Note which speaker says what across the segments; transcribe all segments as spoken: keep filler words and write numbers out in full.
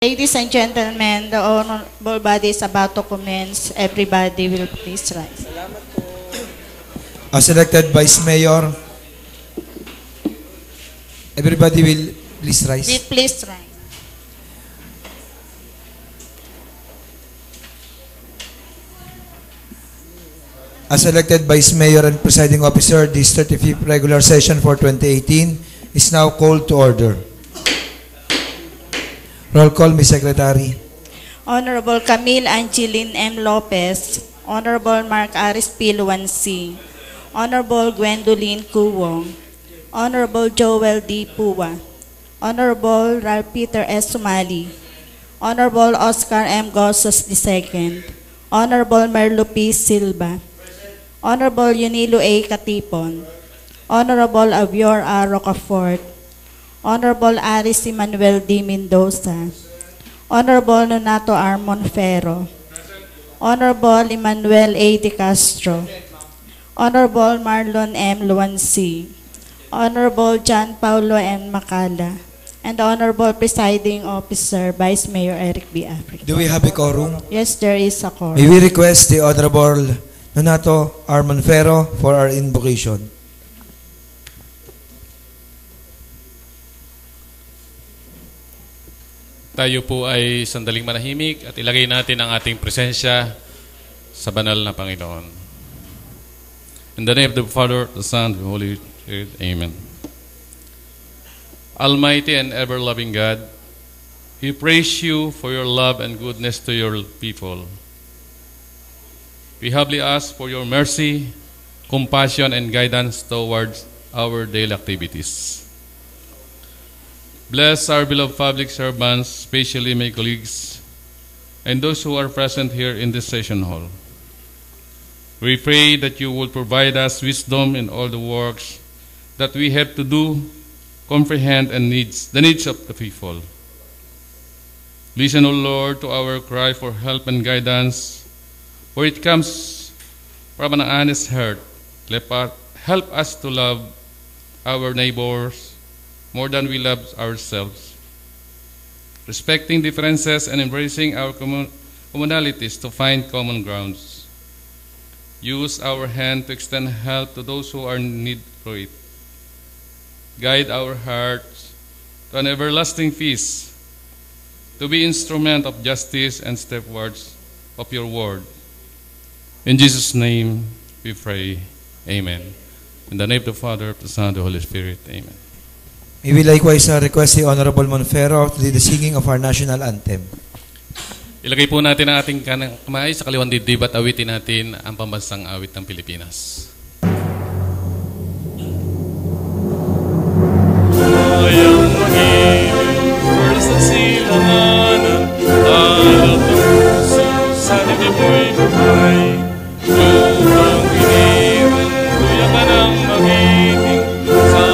Speaker 1: Ladies and gentlemen, the honorable body is about to commence. Everybody will please rise.
Speaker 2: As elected Vice Mayor, everybody will please rise.
Speaker 1: Will please rise.
Speaker 2: As elected Vice Mayor and Presiding Officer, this thirty-fifth regular session for twenty eighteen is now called to order. Roll call, Miz Secretary.
Speaker 1: Honorable Camille Angeline M. Lopez, Honorable Mark Aris Piluan C, Honorable Gwendolyn Cuwong, Honorable Joel D. Pua, Honorable Ralph Peter S. Sumali, Honorable Oscar M. Gozos the second, Honorable Merlo P. Silva, Honorable Yunilo A. Katipon, Honorable Avior A. Rocafort, Honorable Aris Emmanuel D. Mendoza, Honorable Nonato R. Monfero, Honorable Emmanuel A. De Castro, Honorable Marlon M. Luansi, Honorable John Paulo M. Macala, and Honorable Presiding Officer, Vice Mayor Eric B. Africa.
Speaker 2: Do we have a quorum?
Speaker 1: Yes, there is a quorum.
Speaker 2: May we request the Honorable Nonato R. Monfero for our invocation.
Speaker 3: Tayo po ay sandaling manahimik at ilagay natin ang ating presensya sa banal na Panginoon. In the name of the Father, the Son, and the Holy Spirit. Amen. Almighty and ever-loving God, we praise you for your love and goodness to your people. We humbly ask for your mercy, compassion, and guidance towards our daily activities. Bless our beloved public servants, especially my colleagues, and those who are present here in this session hall. We pray that you will provide us wisdom in all the works that we have to do, comprehend, and needs the needs of the people. Listen, O Lord, to our cry for help and guidance, for it comes from an honest heart. Help us to love our neighbors more than we love ourselves, respecting differences and embracing our commun commonalities to find common grounds. Use our hand to extend help to those who are in need for it. Guide our hearts to an everlasting peace, to be instrument of justice and stewards of your word. In Jesus' name we pray. Amen. In the name of the Father, the Son, and the Holy Spirit. Amen.
Speaker 2: May we likewise uh, request the Honorable Monfero to lead the singing of our national anthem.
Speaker 3: Ilagay po natin ang ating kamay sa kaliwang dibdib at awitin natin ang pambansang awit ng Pilipinas. Ayang mag-ibig sa silanganan, alap ng puso sa dibdiboy buhay. Lupang iniwan, kuya ka ng mag-ibig sa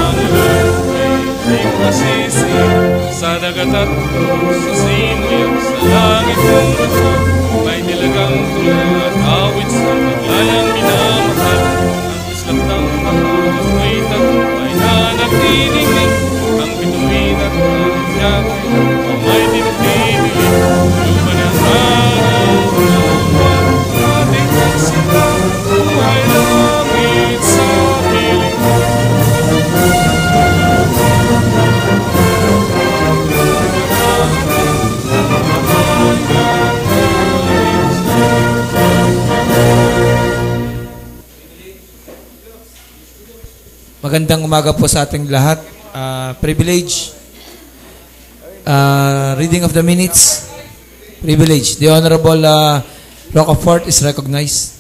Speaker 3: masisi sa dagat at sa simoy sa langit ng lupa, may nilagang tulad awit sa paglayang minamahal. Ang islap ng mahal may tagumpay na nagdidingling, ang bituin at yakoy o may dibdibilig. Lupa ng araw, lupa ating pagsita, buhay langit sa piling.
Speaker 2: Magandang umaga po sa ating lahat. Uh, privilege. Uh, reading of the minutes. Privilege. The Honorable uh, Rocafort is recognized.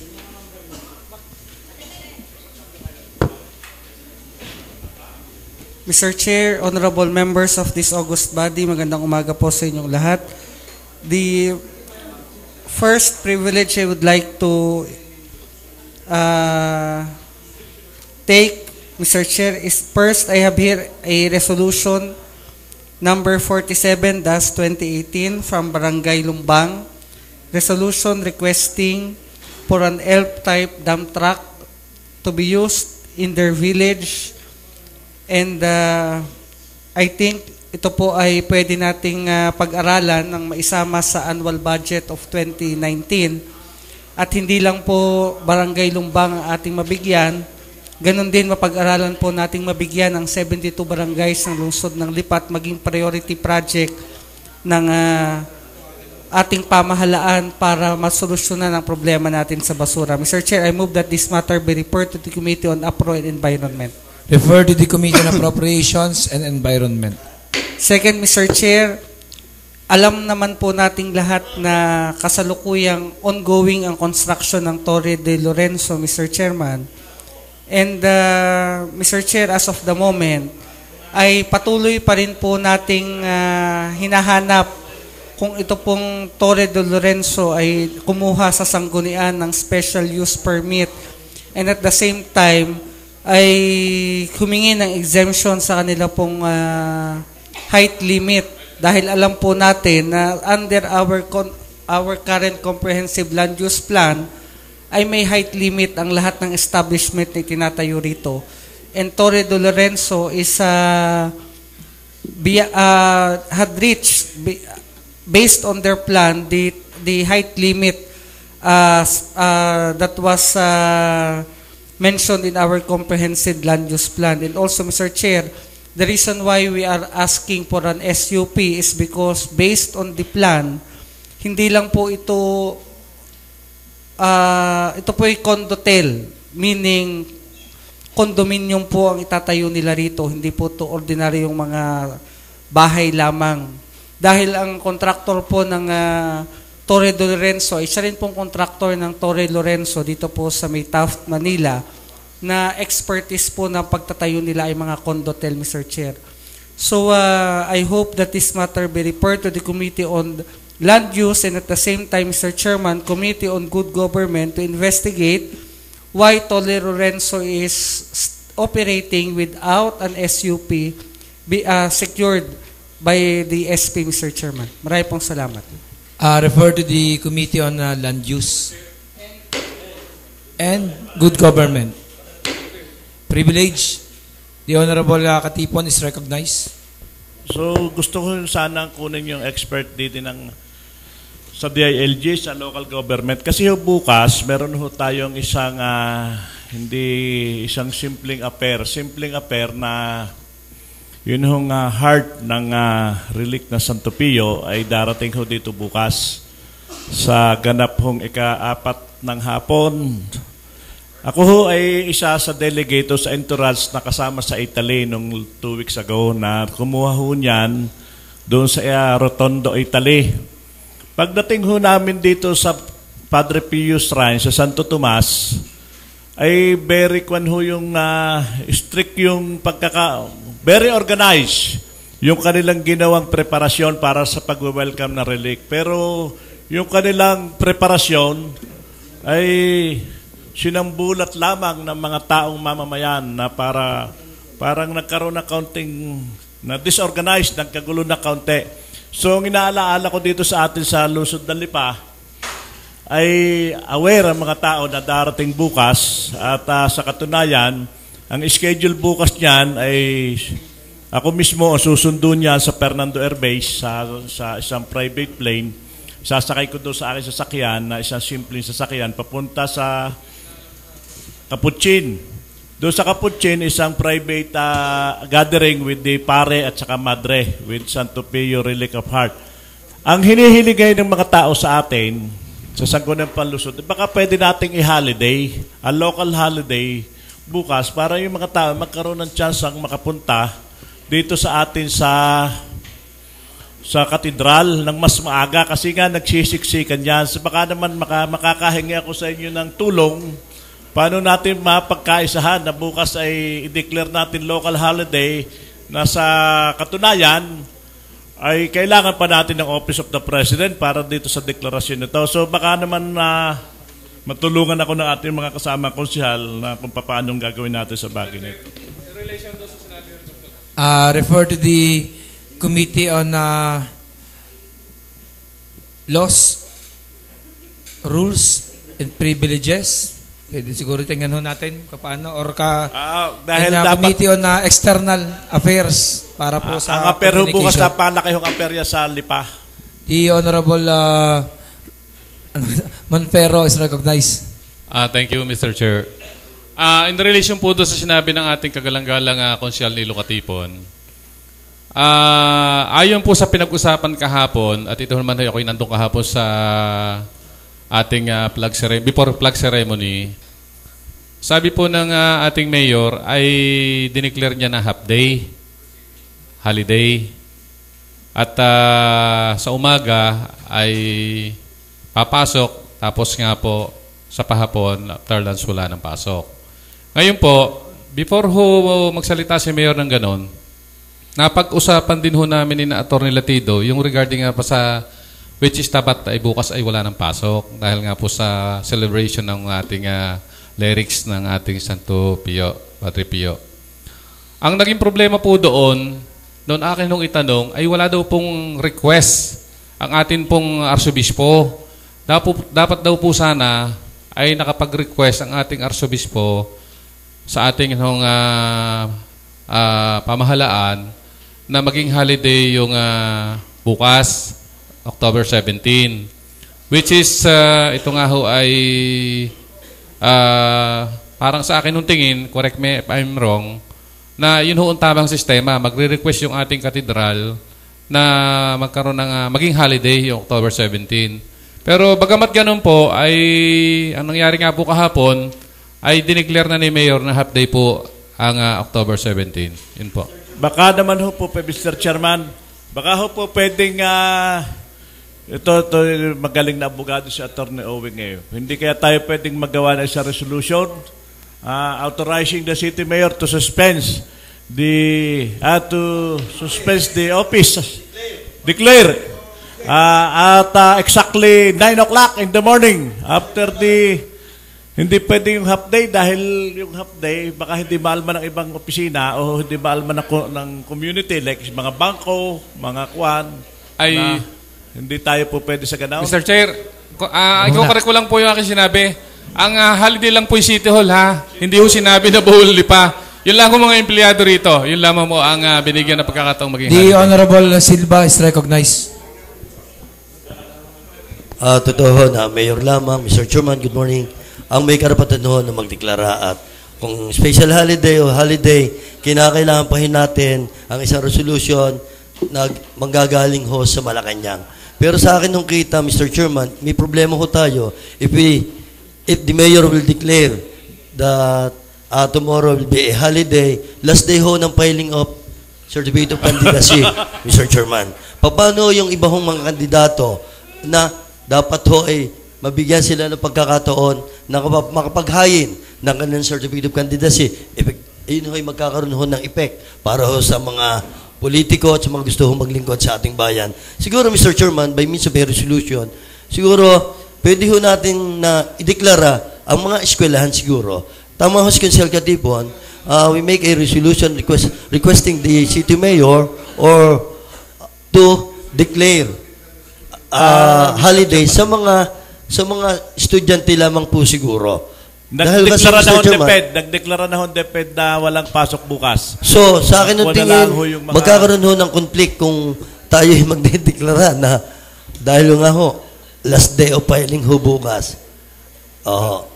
Speaker 4: Mister Chair, honorable members of this august body, magandang umaga po sa inyong lahat. The first privilege I would like to uh, take, Mister Chair, is first I have here a resolution number forty-seven dash twenty eighteen from Barangay Lumbang. Resolution requesting for an E L P-type dump truck to be used in their village, and uh, I think ito po ay pwede nating uh, pag-aralan ng maisama sa annual budget of twenty nineteen. At hindi lang po Barangay Lumbang ang ating mabigyan, ganun din mapag-aralan po nating mabigyan ang seventy-two barangays ng lungsod ng Lipa at maging priority project ng uh, ating pamahalaan para masolusyonan ang problema natin sa basura. Mister Chair, I move that this matter be referred to the Committee on Apro and Environment.
Speaker 2: Refer to the Committee on Appropriations and Environment.
Speaker 4: Second, Mister Chair, alam naman po nating lahat na kasalukuyang ongoing ang construction ng Torre de Lorenzo, Mister Chairman. And uh, Mister Chair, as of the moment, ay patuloy pa rin po nating uh, hinahanap kung ito pong Torre de Lorenzo ay kumuha sa Sangunian ng special use permit. And at the same time, ay humingi ng exemption sa kanila pong uh, height limit. Dahil alam po natin na under our con- our current comprehensive land use plan ay may height limit ang lahat ng establishment na tinatayo rito. And Torre de Lorenzo is uh, be, uh, had reached be, based on their plan the the height limit uh, uh, that was uh, mentioned in our comprehensive land use plan. And also, Mister Chair, the reason why we are asking for an S U P is because based on the plan, hindi lang po ito, uh, ito po ay condotel, meaning condominium po ang itatayo nila rito, hindi po ito ordinaryong mga bahay lamang. Dahil ang kontraktor po ng uh, Torre de Lorenzo, isa rin pong kontraktor ng Torre Lorenzo dito po sa May Taft, Manila, na expertise po na pagtatayo nila ay mga condotel, Mister Chair. So, uh, I hope that this matter be referred to the Committee on Land Use and at the same time, Mister Chairman, Committee on Good Government to investigate why Torre Lorenzo is operating without an S U P be, uh, secured by the S P, Mister Chairman. Maraming pong salamat.
Speaker 2: Uh, refer to the Committee on uh, Land Use and Good Government. Privilege. The Honorable uh, Katipon is recognized.
Speaker 5: So, gusto ko sana kunin yung expert dito ng sa D I L G, sa local government. Kasi ho bukas, meron ho tayong isang uh, hindi isang simpleng affair. Simpleng affair na yun hong uh, heart ng uh, relic na Santo Pio ay darating ho dito bukas sa ganap hong ika-apat ng hapon. Ako ho ay isa sa delegate sa entourage na kasama sa Italy nung two weeks ago na kumuha ho niyan doon sa uh, Rotondo, Italy. Pagdating ho namin dito sa Padre Pio Shrine sa Santo Tomas, ay very kwan ho yung uh, strict yung pagkaka... Very organized yung kanilang ginawang preparasyon para sa pag-welcome na relic. Pero yung kanilang preparasyon ay sinambulat lamang ng mga taong mamamayan na para parang nagkaroon na counting na disorganized, nagkagulo na kaunti. So ang inaalaala ko dito sa atin sa Lungsod ng Lipa ay aware ang mga tao na darating bukas at uh, sa katunayan, ang schedule bukas niyan ay ako mismo ang susundo niya sa Fernando Air Base sa, sa isang private plane. Sasakay ko doon sa aking sasakyan na isang simpleng sasakyan papunta sa Capuchin. Doon sa Capuchin, isang private uh, gathering with the pare at saka madre with Santo Pio Relic of Heart. Ang hinihiligay ng mga tao sa atin sa Sangunian Panlungsod, baka pwede nating i-holiday, a local holiday bukas para yung mga tao magkaroon ng chance ang makapunta dito sa atin sa sa katedral ng mas maaga kasi nga nagsisiksikan yan. So baka naman maka, makakahingi ako sa inyo ng tulong paano natin mapagkaisahan na bukas ay i-declare natin local holiday na sa katunayan ay kailangan pa natin ng Office of the President para dito sa deklarasyon nito. So baka naman na uh, matulungan ako ng ating mga kasama konsihal na kung paano gagawin natin sa bagay nito.
Speaker 2: Uh, refer to the Committee on uh, Laws, Rules, and Privileges. Pwede siguro tingnan ho natin kung paano or ka
Speaker 5: Ah, dahil
Speaker 2: in, uh,
Speaker 5: dapat
Speaker 2: Committee on uh, External Affairs para po
Speaker 5: ah,
Speaker 2: sa
Speaker 5: ang aper ho bukas na
Speaker 2: communication.
Speaker 5: palaki yung aperya sa Lipa.
Speaker 2: The Honorable uh, Monfero is recognized.
Speaker 3: Ah, thank you, Mister Chair. Ah, in relation po doon sa sinabi ng ating kagalang-galang uh, konsyal ni Lucatipon, ah, ayon po sa pinag-usapan kahapon, at ito naman ako'y nandun kahapon sa ating uh, flag ceremony, before flag ceremony, sabi po ng uh, ating mayor ay dineclare niya na half day, holiday, at uh, sa umaga ay papasok, tapos nga po sa pahapon, after lunch wala ng pasok. Ngayon po, before ho magsalita si mayor ng ganon, napag-usapan din ho namin ni na Atty. Latido yung regarding nga pa sa which is dapat ay bukas ay wala ng pasok dahil nga po sa celebration ng ating uh, lyrics ng ating Santo Pio, Padre Pio. Ang naging problema po doon, noon akin nung itanong, ay wala daw pong request ang atin pong arsobispo. Dapat, dapat daw po sana ay nakapag-request ang ating arsobispo sa ating nung, uh, uh, pamahalaan na maging holiday yung uh, bukas, October seventeenth, which is, uh, ito nga ho ay, uh, parang sa akin nung tingin, correct me if I'm wrong, na yun ho ang tamang sistema, magre-request yung ating katedral na magkaroon ng, uh, maging holiday yung October seventeenth. Pero bagamat ganun po, ay, ang nangyari nga po kahapon, ay dineclare na ni Mayor na half day po ang uh, October seventeenth. Yun po.
Speaker 5: Baka naman ho po, Mister Chairman, baka ho po pwedeng, uh, ito, ito magaling na abogado si Attorney Owing ngayon. Hindi kaya tayo pwedeng magawa na isang resolution uh, authorizing the city mayor to suspend the, uh, to suspend the office, declare, uh, at uh, exactly nine o'clock in the morning after the, hindi pwede yung half day dahil yung half day baka hindi maalman ng ibang opisina o hindi maalman ng, ng community like mga bangko, mga kwan
Speaker 3: Ay,
Speaker 5: na hindi tayo po pwede sa ganaw.
Speaker 3: Mister Chair, uh, iko-correct ko lang po yung aking sinabi. Ang uh, holiday lang po yung City Hall, ha? Hindi ho sinabi na buhol Lipa. Yun lang po mga empleyado rito. Yun lamang mo ang uh, binigyan na pagkakataong maging
Speaker 2: The
Speaker 3: holiday.
Speaker 2: Honorable Silva is recognized.
Speaker 6: Uh, totoo na, Mayor lamang, Mister Chairman, good morning. Ang may karapatan ho na magdeklara at kung special holiday o holiday, kinakailangan pa natin ang isang resolution na manggagaling ho sa Malacanang. Pero sa akin nung kita, Mister Chairman, may problema ho tayo. If we, if the mayor will declare that uh, tomorrow will be a holiday, last day ho ng filing of certificate of candidacy, Mister Chairman. Paano yung iba hong mga kandidato na dapat ho ay mabigyan sila ng pagkakataon na makapaghain ng kanilang certificate of candidacy? Yun ho ay magkakaroon ho ng effect para ho sa mga politiko at sa mga gusto hong maglingkod sa ating bayan. Siguro, Mister Chairman, by means of a resolution, siguro, pwede ho natin na ideklara ang mga eskwelahan siguro. Tama ho si Council Katipon, uh, we make a resolution request, requesting the city mayor or to declare uh, holiday sa mga sa mga estudyante lamang po siguro.
Speaker 5: Nagdeklara na hon DepEd, nagdeklara na hon DepEd na walang pasok bukas.
Speaker 6: So, sa akin ng
Speaker 5: Wala
Speaker 6: tingin,
Speaker 5: lang ho yung mga-
Speaker 6: magkakaroon ho ng conflict kung tayo ay magdedeklara na dahil nga ho, last day of filing ho bukas. Oo.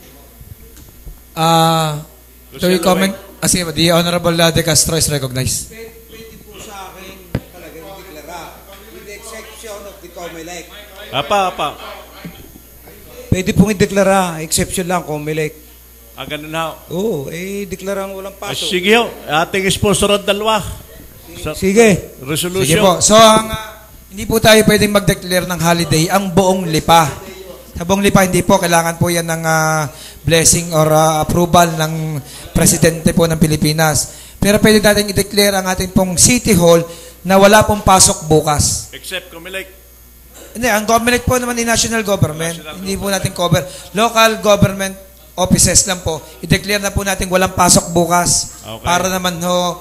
Speaker 2: Uh, to
Speaker 5: Lucille
Speaker 2: comment, ah, sige, the Honorable uh, De Castro is recognized.
Speaker 7: Pwede po sa akin talagang deklara with the exception of the COMELEC.
Speaker 5: Apa, apa.
Speaker 7: Pwede pong ideklara, exception lang, COMELEC.
Speaker 5: Ah, ganun na.
Speaker 7: Oo, eh, deklara ang walang
Speaker 5: Ah,
Speaker 7: pasok.
Speaker 5: sige ho, ating sponsor ang dalawa. Sa
Speaker 7: Sige.
Speaker 5: resolution.
Speaker 2: Sige po. So, ang, uh, hindi po tayo pwedeng mag-declare ng holiday ang buong Lipa. Sa buong Lipa, hindi po. Kailangan po yan ng uh, blessing or uh, approval ng Presidente po ng Pilipinas. Pero pwede natin i-declare ang ating pong City Hall na wala pong pasok bukas.
Speaker 5: Except COMELEC.
Speaker 2: Hindi, ang government po naman ni national government.
Speaker 5: National
Speaker 2: hindi po natin cover. Local government offices lang po. I-declare na po natin walang pasok bukas.
Speaker 5: Okay.
Speaker 2: Para naman ho,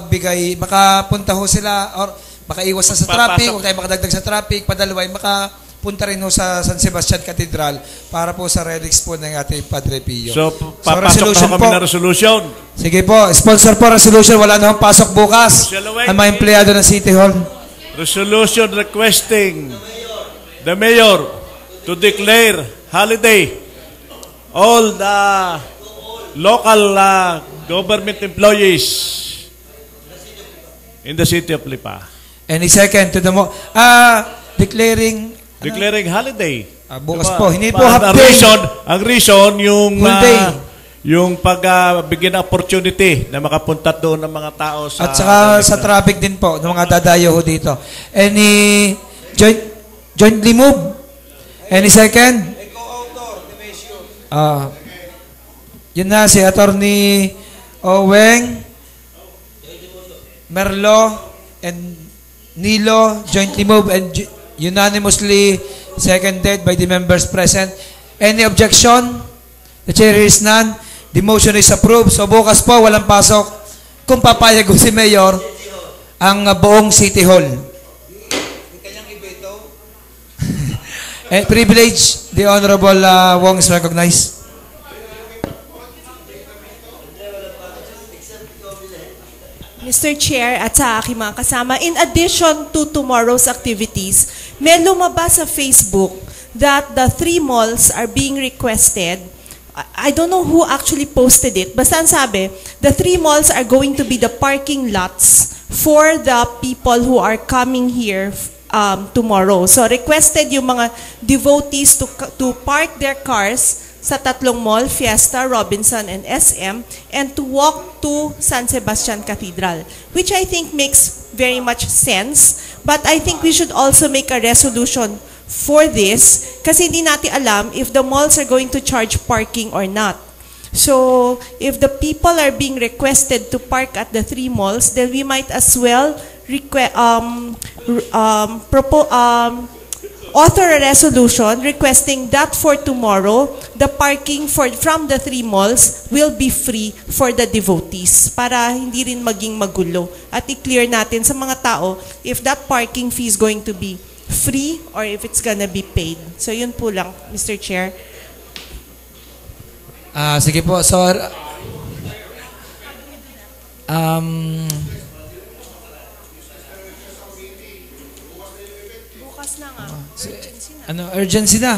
Speaker 2: makapagbigay, makapunta ho sila or makaiwas na sa
Speaker 5: Papasok.
Speaker 2: traffic, huwag tayo makadagdag sa traffic, padalaway, maka punta rin ho sa San Sebastian Cathedral para po sa relics po ng ating Padre Pio.
Speaker 5: So, papasok na kami na resolution.
Speaker 2: Sige po, sponsor po resolution, wala na akong pasok bukas ang mga empleyado ng City Hall.
Speaker 5: Resolution requesting the mayor to declare holiday all the local uh, government employees in the city of Lipa.
Speaker 2: Any second to the mo ah declaring
Speaker 5: Declaring holiday.
Speaker 2: Ah, bukas
Speaker 5: Diba?
Speaker 2: po. Hindi po
Speaker 5: Pa-
Speaker 2: half
Speaker 5: ang
Speaker 2: day.
Speaker 5: reason, ang reason yung
Speaker 2: Full
Speaker 5: ah,
Speaker 2: day.
Speaker 5: yung pag uh, bigyan ng opportunity na makapunta doon ng mga tao sa
Speaker 2: At saka sa traffic din po ng mga dadayo ho dito. Any joint jointly move? Any second? Ah. Yun na si Attorney Oweng, Merlo, and Nilo jointly move and ju- unanimously seconded by the members present. Any objection? The chair hears none. The motion is approved. So bukas po, walang pasok. Kung papayag ko si Mayor, ang uh, buong City Hall. And privilege, the Honorable uh, Wong is recognized.
Speaker 8: Mister Chair at sa aking mga kasama, in addition to tomorrow's activities, may lumabas sa Facebook that the three malls are being requested. I I don't know who actually posted it. Basta ang sabi, the three malls are going to be the parking lots for the people who are coming here um, tomorrow. So requested yung mga devotees to, to park their cars sa tatlong mall, Fiesta, Robinson, and S M, and to walk to San Sebastian Cathedral, which I think makes very much sense. But I think we should also make a resolution for this kasi hindi natin alam if the malls are going to charge parking or not. So, if the people are being requested to park at the three malls, then we might as well request, um, um, propo- um, author a resolution requesting that for tomorrow, the parking for from the three malls will be free for the devotees para hindi rin maging magulo. At i-clear natin sa mga tao if that parking fee is going to be free or if it's gonna be paid. So yun po lang, Mister Chair.
Speaker 2: Ah, sige po. So, um,
Speaker 8: Bukas na nga. Urgency na.
Speaker 2: ano, urgency na.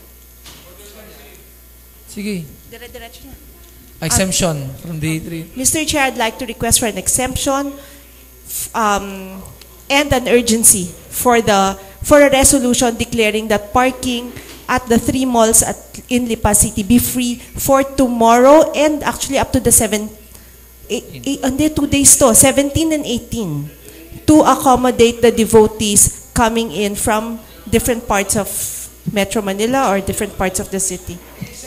Speaker 2: Sige.
Speaker 8: Dire-diretso na.
Speaker 2: Exemption from the three.
Speaker 8: Mister Chair, I'd like to request for an exemption f- um, and an urgency for the for a resolution declaring that parking at the three malls at in Lipa City be free for tomorrow and actually up to the seven, eh, eh, hindi, two days to, seventeen and eighteen, to accommodate the devotees coming in from different parts of Metro Manila or different parts of the city.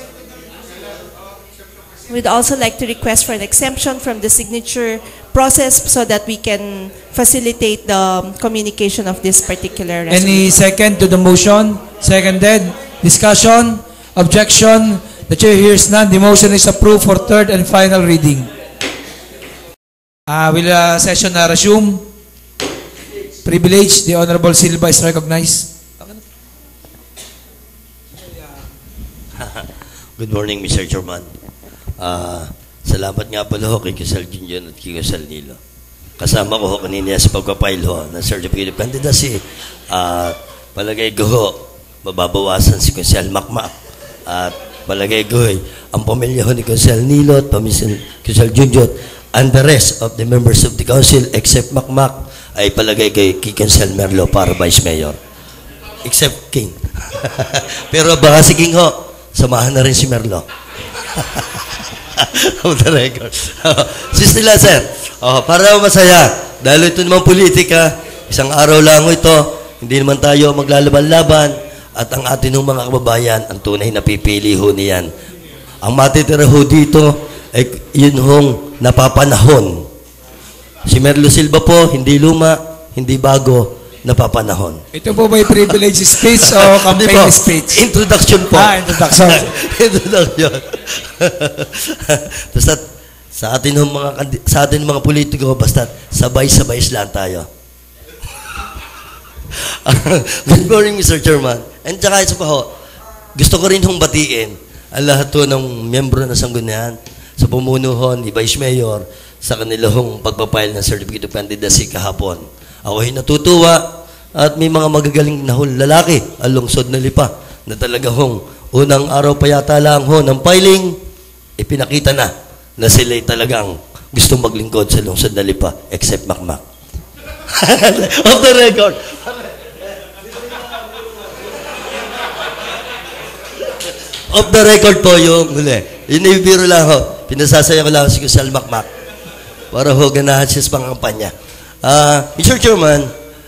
Speaker 8: We'd also like to request for an exemption from the signature process so that we can facilitate the communication of this particular resolution.
Speaker 2: Any second to the motion? Seconded. Discussion? Objection? The chair hears none. The motion is approved for third and final reading. Uh, will uh, session uh, resume? Privilege, the Honorable Silva is recognized.
Speaker 6: Good morning, Mister Chairman. Uh, salamat nga pala ho kay Kusal Junjun at kay Kusal Nilo. Kasama ko ho kanina sa pagpapail ho ng Certificate of Candidacy. Uh, palagay ko ho, mababawasan si Kusal Makmak. At palagay ko ho, ang pamilya ho ni Kusal Nilo at pamilya Kusal Junjun and the rest of the members of the council except Makmak ay palagay kay Kusal Merlo para Vice Mayor. Except King. Pero baka si King ho, samahan na rin si Merlo. Of the record. Sister sir, oh, para masaya, dahil ito naman politika, isang araw lang ito, hindi naman tayo maglalaban-laban, at ang atin ng mga kababayan, ang tunay na pipili ho niyan. Ang matitira ho dito, ay yun hong napapanahon. Si Merlo Silva po, hindi luma, hindi bago, napapanahon.
Speaker 2: Ito po ba'y privilege speech o campaign
Speaker 6: po,
Speaker 2: speech?
Speaker 6: Introduction po.
Speaker 2: Ah, introduction.
Speaker 6: Introduction. Basta sa atin ng mga sa atin ng mga politiko basta sabay-sabay lang tayo. Good morning, Mister Chairman And saka isa pa ho, gusto ko rin hong batiin ang lahat ho ng miyembro ng Sangunian sa pumuno ho ni Vice Mayor sa kanilang pagpapile ng Certificate of Candidacy kahapon. Ako ay natutuwa at may mga magagaling na ho lalaki ang lungsod na Lipa na talaga hong unang araw pa yata lang ho ng filing, ipinakita na na sila'y talagang gusto maglingkod sa lungsod na Lipa except Makmak. Off the record. Off the record po yung huli. Yun yung biro lang ho. Pinasasaya ko lang si Kusal Makmak para ho ganahan siya sa pangkampanya. Uh, Mister Chairman,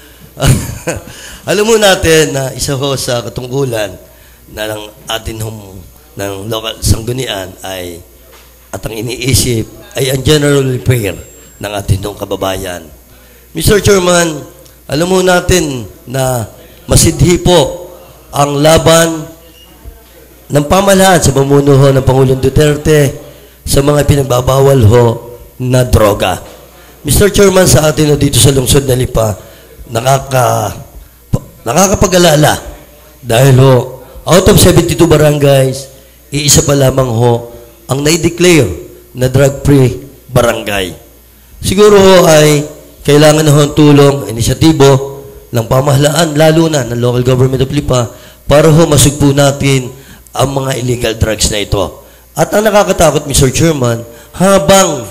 Speaker 6: alam mo natin na isa ho sa katungkulan na ng atin hong ng local Sangunian ay at ang iniisip ay ang general welfare ng atin hong kababayan. Mister Chairman, alam mo natin na masidhi po ang laban ng pamahalaan sa pamuno ho ng Pangulong Duterte sa mga pinagbabawal ho na droga. Mister Chairman, sa atin ho dito sa lungsod na Lipa, nakaka, nakakapag-alala dahil ho, out of seventy-two barangays, iisa pa lamang ho ang na-declare na drug-free barangay. Siguro ho ay kailangan na ho ang tulong, inisyatibo ng pamahalaan, lalo na ng local government of Lipa, para ho masugpo natin ang mga illegal drugs na ito. At ang nakakatakot, Mister Chairman, habang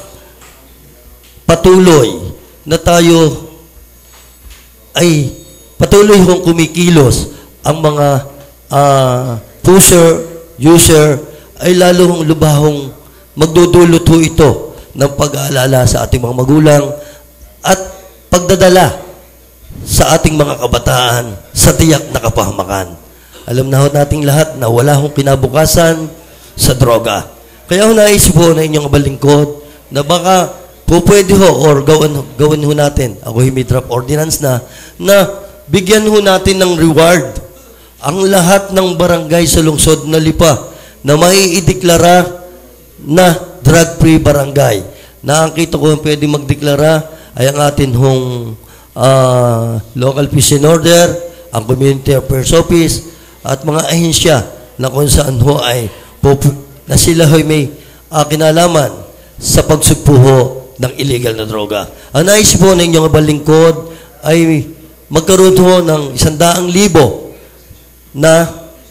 Speaker 6: patuloy na tayo ay patuloy hong kumikilos ang mga uh, pusher, user, ay lalong lubahong magdudulot ho ito ng pag-aalala sa ating mga magulang at pagdadala sa ating mga kabataan sa tiyak na kapahamakan. Alam na ho nating lahat na wala hong kinabukasan sa droga. Kaya ho naisip ho na inyong balingkod na baka po pwede ho or gawin, gawin ho natin, ako may draft ordinance na, na bigyan ho natin ng reward ang lahat ng barangay sa lungsod na Lipa na maiideklara na drug-free barangay. Nakakita ko kung pwede magdeklara ay ang atin hong uh, local peace and order, ang community affairs office, at mga ahensya na kung saan ho ay na sila ho'y may uh, kinalaman sa pagsugpo ng illegal na droga. Ang naisip po ng inyong balingkod ay magkaroon ho ng isandaang libo na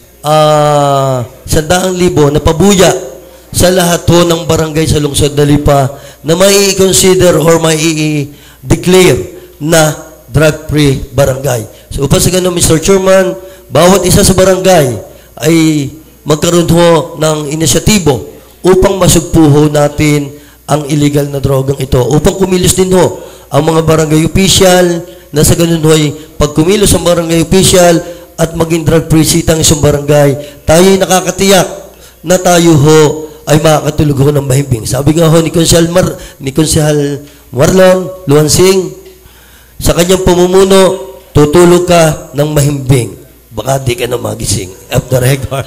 Speaker 6: uh, isandaang libo na pabuya sa lahat ho ng barangay sa lungsod na Lipa na may i-consider or may i-declare na drug-free barangay. So, upang sa ganun, Mister Chairman, bawat isa sa barangay ay magkaroon ho ng inisyatibo upang masugpo ho natin ang illegal na drogang ito. Upang kumilos din ho ang mga barangay official na sa ganun ho ay pag kumilos ang barangay official at maging drug-free sitang isang barangay, tayo ay nakakatiyak na tayo ho ay makakatulog ho ng mahimbing. Sabi nga ho ni Konsehal Mar, ni Konsehal Marlon Luansing, sa kanyang pamumuno, tutulog ka ng mahimbing. Baka di ka na magising. Off the record.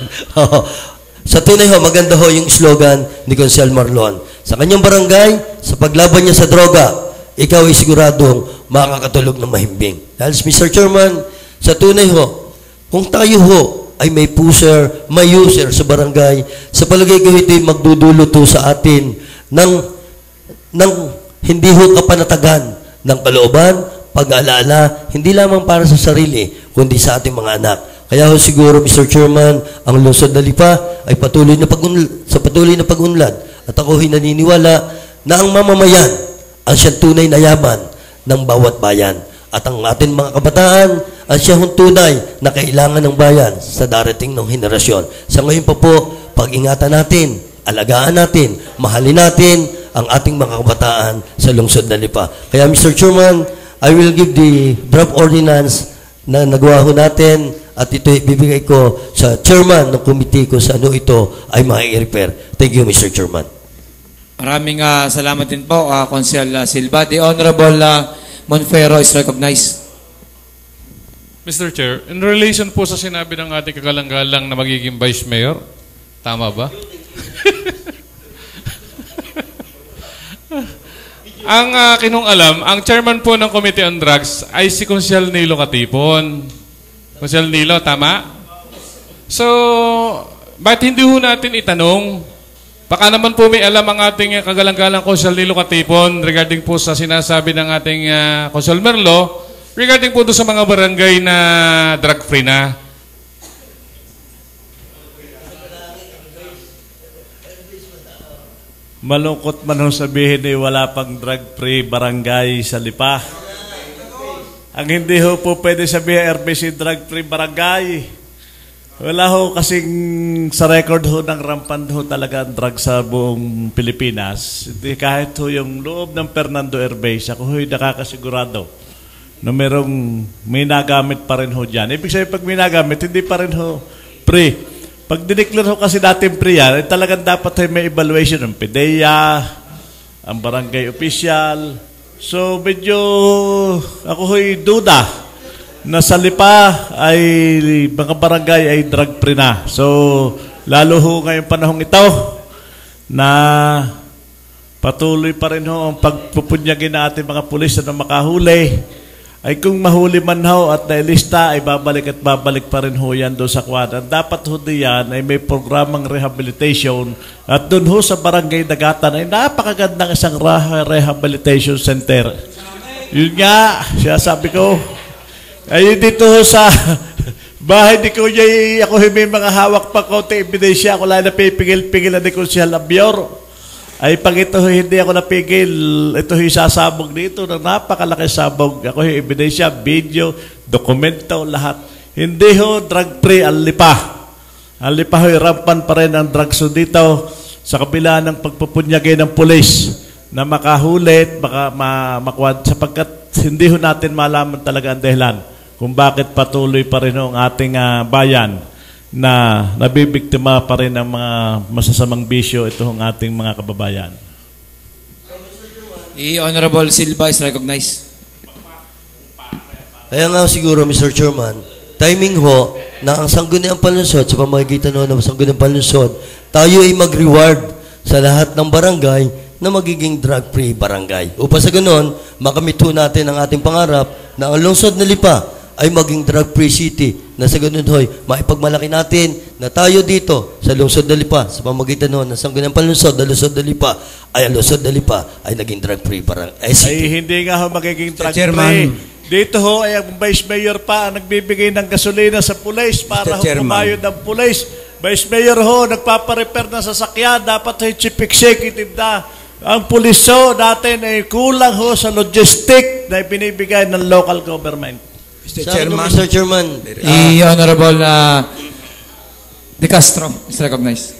Speaker 6: Sa tunay ho, maganda ho yung slogan ni Konsehal Marlon. Sa kanyang barangay, sa paglaban niya sa droga, ikaw ay siguradong makakatulog ng mahimbing. Dahil, Mister Chairman, sa tunay ho, kung tayo ho ay may pusher, may user sa barangay, sa palagay ko ito'y magdudulot ho sa atin ng, ng hindi ho kapanatagan ng kalooban, pag-aalala, hindi lamang para sa sarili, kundi sa ating mga anak. Kaya ho siguro, Mister Chairman, ang lungsod na Lipa ay patuloy na pag-unlad, sa patuloy na pag-unlad. At ako ay naniniwala na ang mamamayan ang siyang tunay na yaman ng bawat bayan. At ang ating mga kabataan ang siyang tunay na kailangan ng bayan sa darating ng henerasyon. Sa ngayon pa po, pag-ingatan natin, alagaan natin, mahalin natin ang ating mga kabataan sa lungsod na Lipa. Kaya, Mister Chairman, I will give the draft ordinance na nagawa ho natin at ito ibibigay ko sa chairman ng committee ko sa ano ito ay mai-repair. Thank you, Mister Chairman.
Speaker 9: Maraming uh, salamat din po, uh, Konsehal uh, Silva. The Honorable uh, Monfero is recognized.
Speaker 3: Mister Chair, in relation po sa sinabi ng ating kagalang-galang na magiging Vice Mayor, tama ba? Ang uh, kinong alam, ang chairman po ng Committee on Drugs ay si Konsehal Nilo Katipon. Konsehal Nilo, tama? So, bakit hindi ho natin itanong? Baka naman po may alam ang ating uh, kagalang-galang Consul Nilo Katipon regarding po sa sinasabi ng ating uh, Consul Merlo regarding po doon sa mga barangay na drug-free na.
Speaker 5: Malungkot man ho sabihin eh, wala pang drug-free barangay sa Lipa. Ang hindi ho po pwede sabihin R B C drug-free barangay. Wala ho kasing sa record ho ng rampant ho talaga ang drug sa buong Pilipinas. Hindi, kahit ho yung loob ng Fernando Airbase, ako ho'y nakakasigurado na merong may nagamit pa rin ho dyan. Ibig sabihin pag may nagamit, hindi pa rin ho free. Pag dineclare ho kasi natin free yan, eh, talagang dapat ay may evaluation ng P D E A, ang barangay official. So medyo ako ho'y duda na sa Lipa ay mga barangay ay drug-free na. So, lalo ho ngayong panahong ito na patuloy pa rin ho ang pagpupunyagin na ating mga pulis na makahuli, ay kung mahuli man ho at nailista ay babalik at babalik pa rin ho yan doon sa kwadran. Dapat ho diyan ay may programang rehabilitation at doon ho sa barangay Dagatan ay napakagandang isang rehabilitation center. Yun nga, siya sabi ko, ay dito sa bahay ni Kuya, ako may mga hawak pa konti ebidensya. Ako lang napipigil-pigil na ni Kuya Labior. Ay pag ito hindi ako napigil, ito yung sasabog dito ng napakalaki sabog. Ako yung ebidensya, video, dokumento, lahat. Hindi ho drug-free ang Lipa. Ang Lipa ho'y rampan pa rin ang drugs dito sa kabila ng pagpupunyagay ng pulis na makahulit, maka, ma, makwad, sapagkat hindi ho natin malaman talaga ang dahilan kung bakit patuloy pa rin ang ating uh, bayan na nabibiktima pa rin ng mga masasamang bisyo itong ating mga kababayan.
Speaker 9: The Honorable Silva is recognized.
Speaker 6: Kaya nga siguro, Mister Chairman, timing ho na ang Sangunian Panlungsod, sa pamamagitan ho ng Sangunian Panlungsod, tayo ay mag-reward sa lahat ng barangay na magiging drug-free barangay. Upang sa ganon, makamit ho natin ang ating pangarap na ang lungsod na Lipa ay maging drug-free city na sa ganun hoy, maipagmalaki natin na tayo dito sa lungsod na Lipa, sa pamamagitan ho ng Sangunian Panlungsod, na lungsod na Lipa, ay ang lungsod na Lipa ay naging drug-free barangay. Ay,
Speaker 5: ay hindi nga ho magiging drug-free. Dito ho ay ang Vice Mayor pa ang nagbibigay ng gasolina sa pulis para ho kumayod ng pulis. Vice Mayor ho, nagpaparepair ng sasakyan, dapat ho chief executive na. Ang pulis ho natin ay kulang ho sa logistic na binibigay ng local government.
Speaker 7: Mister Chairman,
Speaker 6: Mister Chairman,
Speaker 9: The Honorable uh, De Castro is recognized.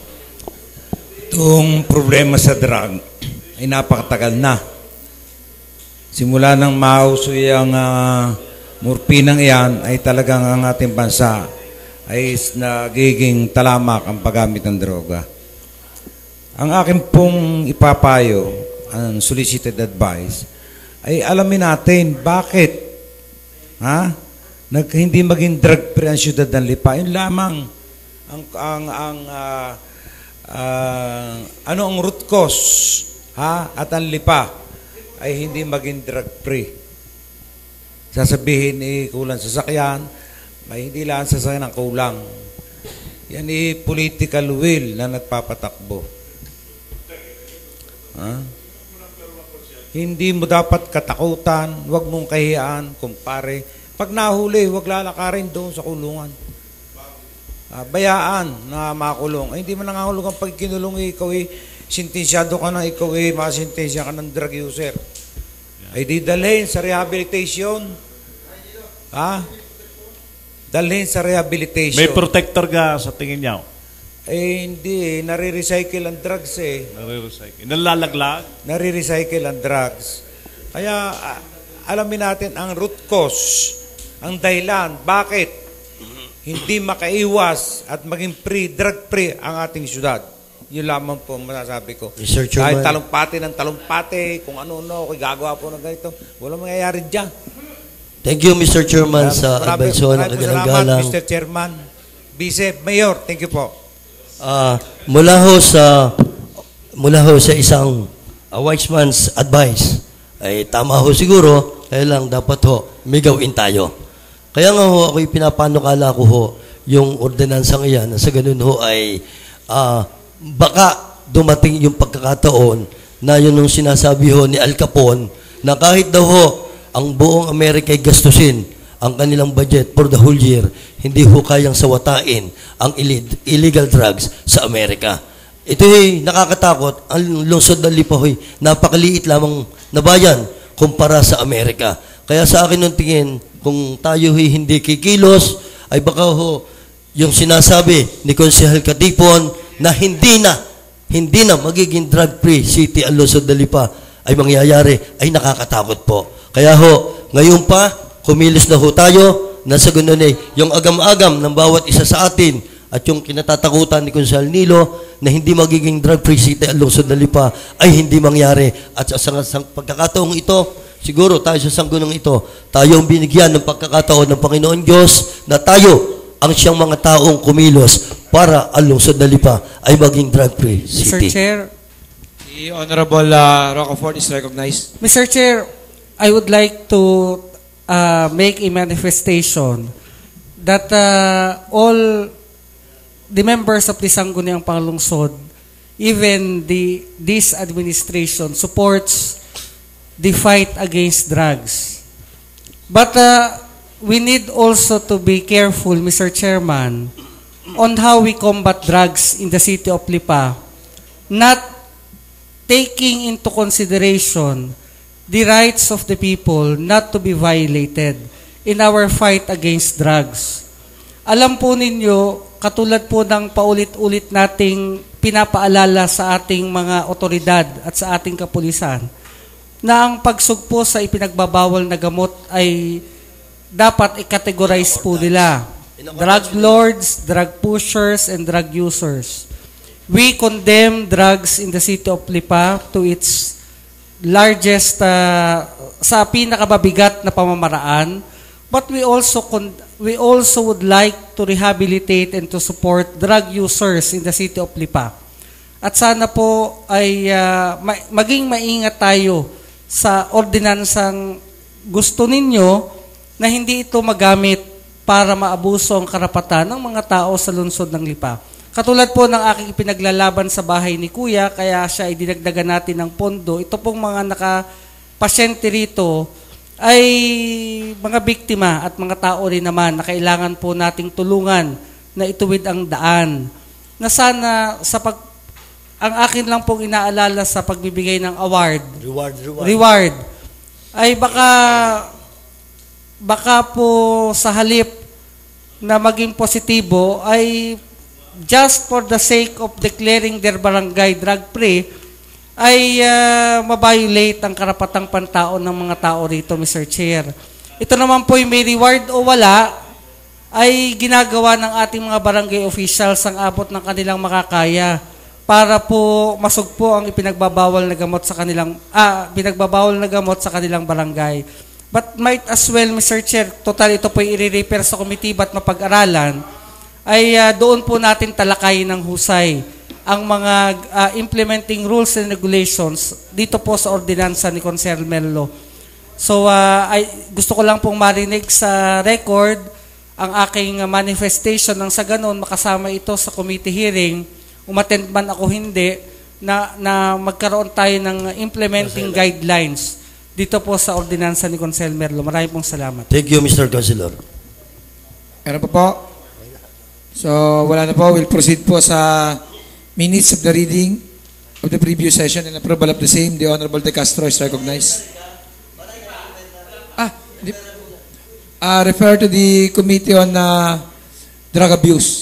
Speaker 7: itong problema sa drug ay napakatagal na. Simula nang mauso yung uh, morpinang iyan ay talagang ang ating bansa ay nagiging talamak ang paggamit ng droga. Ang akin pong ipapayo, ang solicited advice, ay alamin natin bakit ha? Nag, hindi maging drug-free ang syudad ng Lipa. Yun lamang ang, ang, ang uh, uh, ano ang root cause ha? At ang Lipa ay hindi maging drug-free. Sasabihin eh, kulang sasakyan, may hindi lang sasakyan ang kulang. Yan eh, political will na nagpapatakbo. Ha? Hindi mo dapat katakutan, huwag mong kahiyaan, kumpare. Pag nahuli, huwag lalakarin doon sa kulungan. Uh, bayaan na makulong. Ay, hindi mo nangahulog ang pagkinulong, eh, ikaw eh, sintensyado ka na, ikaw eh, masintensya ka ng drug user. Ay, di dalhin sa rehabilitation. Ha? Dalhin sa rehabilitation.
Speaker 5: May protector ka sa tingin niya?
Speaker 7: Eh, hindi eh. Nare-recycle ang drugs eh.
Speaker 5: Nare-recycle. Nalalaglag?
Speaker 7: Nare-recycle ang drugs. Kaya, uh, alamin natin ang root cause, ang dahilan, bakit hindi makaiwas at maging free, drug-free ang ating syudad. Yun lamang po masasabi ko.
Speaker 6: Mister Chairman,
Speaker 7: kahit talumpati ng talumpati, kung ano-ano, kung gagawa po ng ganito, walang mangyayari dyan.
Speaker 6: thank you, Mister Chairman, sa
Speaker 7: Marami-
Speaker 6: advice ho ng
Speaker 7: maraming
Speaker 6: kagalang-galang.
Speaker 7: salamat, Mister Chairman, Vice Mayor, thank you po.
Speaker 6: Ah, mula ho sa mula ho sa isang uh, wise man's advice ay tama ho siguro, kaya lang dapat ho may gawin tayo. Kaya nga ho ako'y pinapanukala ko ho yung ordinansang iyan. Sa ganun ho ay uh, baka dumating yung pagkakataon na yun yung sinasabi ho ni Al Capone na kahit daw ho ang buong Amerika ay gastusin ang kanilang budget for the whole year, hindi ho kayang sawatain ang illegal drugs sa Amerika. Ito ay nakakatakot. Ang lungsod ng Lipa ho'y napakaliit lamang na bayan kumpara sa Amerika. Kaya sa akin nung tingin, kung tayo ho'y hindi kikilos, ay baka ho yung sinasabi ni Konsehal Katipon na hindi na, hindi na magiging drug-free city ang lungsod ng Lipa ay mangyayari, ay nakakatakot po. Kaya ho, ngayon pa, kumilos na ho tayo, nasa ganun eh, yung agam-agam ng bawat isa sa atin at yung kinatatakutan ni Konsehal Nilo na hindi magiging drug-free city ang lungsod ng Lipa ay hindi mangyari. At sa, sa, sa pagkakataong ito, siguro tayo sa sanggunang ito, tayo ang binigyan ng pagkakataon ng Panginoon Diyos na tayo ang siyang mga taong kumilos para ang lungsod ng Lipa ay maging drug-free city.
Speaker 4: Mister Chair,
Speaker 9: The Honorable uh, Rocafort is recognized.
Speaker 4: Mister Chair, I would like to uh, make a manifestation that uh, all the members of the Sangunian Panlungsod, even the this administration, supports the fight against drugs. But uh, we need also to be careful, Mister Chairman, on how we combat drugs in the city of Lipa, not taking into consideration the rights of the people not to be violated in our fight against drugs. Alam po ninyo, katulad po ng paulit-ulit nating pinapaalala sa ating mga otoridad at sa ating kapulisan, na ang pagsugpo sa ipinagbabawal na gamot ay dapat i-categorize po nila. Drug lords, drug pushers, and drug users. We condemn drugs in the city of Lipa to its largest, uh, sa pinakababigat na pamamaraan, but we also con- we also would like to rehabilitate and to support drug users in the city of Lipa. At sana po ay uh, ma- maging maingat tayo sa ordinansang gusto ninyo na hindi ito magamit para maabuso ang karapatan ng mga tao sa lungsod ng Lipa. Katulad po ng aking ipinaglalaban sa bahay ni Kuya, kaya siya ay dinagdagan natin ng pondo. Ito pong mga nakapasyente rito ay mga biktima at mga tao rin naman na kailangan po nating tulungan na ituwid ang daan. Na sana sa pag ang akin lang pong inaalala sa pagbibigay ng award,
Speaker 6: Reward, reward.
Speaker 4: reward ay baka baka po sa halip na maging positibo ay just for the sake of declaring their barangay drug-free ay uh, mabiolate ang karapatang pantao ng mga tao rito, Mister Chair. Ito naman po yung may reward o wala ay ginagawa ng ating mga barangay officials ang abot ng kanilang makakaya para po masugpo ang ipinagbabawal na gamot sa kanilang ah, pinagbabawal na gamot sa kanilang barangay. But might as well, Mister Chair, total ito po i-repair sa committee ba't mapag-aralan, ay uh, doon po natin talakay ng husay ang mga uh, implementing rules and regulations dito po sa ordinansa ni Consel Mello. So, uh, ay, gusto ko lang pong marinig sa record ang aking uh, manifestation nang sa ganon makasama ito sa committee hearing, umattend man ako hindi, na, na magkaroon tayo ng implementing guidelines dito po sa ordinansa ni Consel Mello. Maraming pong salamat.
Speaker 6: Thank you, Mister Councilor.
Speaker 9: Meron pa po? So, wala na po. We'll proceed po sa minutes of the reading of the previous session and approval of the same. The Honorable De Castro is recognized. Ah, di, uh, refer to the Committee on uh, Drug Abuse.